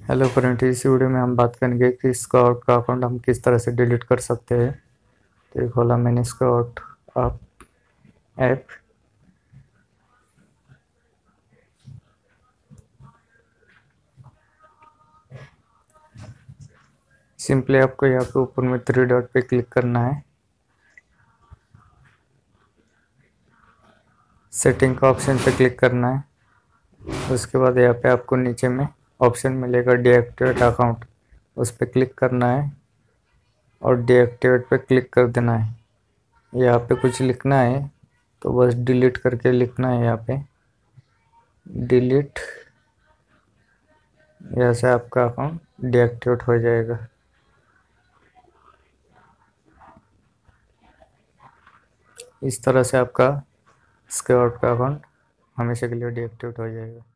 Hello friend, इस video में हम बात करेंगे कि स्काउट का अकाउंट हम किस तरह से डिलीट कर सकते हैं। तो ये खोला मैंने स्काउट ऐप। सिंपली आपको यहाँ पे ऊपर में 3 डॉट पे क्लिक करना है। सेटिंग का ऑप्शन पे क्लिक करना है। उसके बाद यहाँ पे आपको नीचे में ऑप्शन मिलेगा डीएक्टिवेट अकाउंट, उस पर क्लिक करना है और डीएक्टिवेट पे क्लिक कर देना है। यहाँ पे कुछ लिखना है तो बस डिलीट करके लिखना है यहाँ पे डिलीट। यहाँ से आपका अकाउंट डीएक्टिवेट हो जाएगा। इस तरह से आपका स्काउट का अकाउंट हमेशा के लिए डीएक्टिवेट हो जाएगा।